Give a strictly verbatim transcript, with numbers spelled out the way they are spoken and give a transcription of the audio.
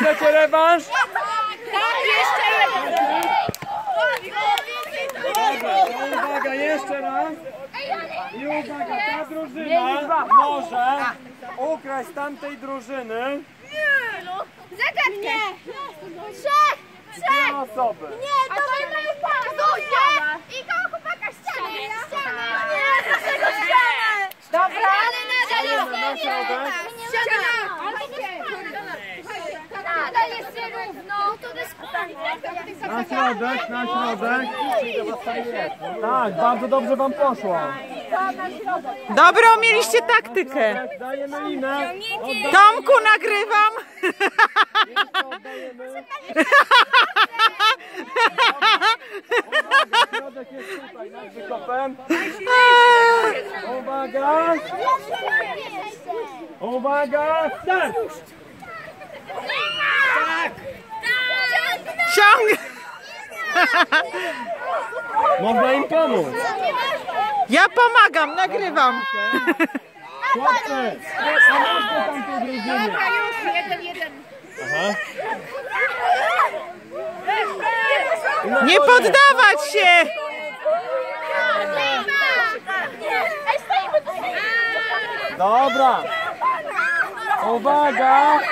Chcecie rewanż? Tak, jeszcze jeden! Dobra, uwaga, jeszcze raz. I uwaga, ta drużyna może ukraść z tamtej drużyny Zagadkę! Trzech! Trzech! dwie osoby. Nie, to mają pas! Zuzia! I koło chłopaka ścianę! Ścianę! Nie, dlaczego ścianę? Dobra! Ale nadal jest Na środek. ściana! Nadal jest nierówno! To bez Na środek, na środek. Tak, bardzo dobrze wam poszło. Dobrą mieliście taktykę. Dajemy linę. Tomku, nagrywam. Oddajemy. Środek jest tutaj, nad wykopem. Uwaga! Uwaga! Start! Tak! Ciąg. Można im pomóc. Ja pomagam, nagrywam. Chłopcy, pomóżcie tamtej drużynie. jeden, jeden. Aha. Nie poddawać się. Dobra. Uwaga!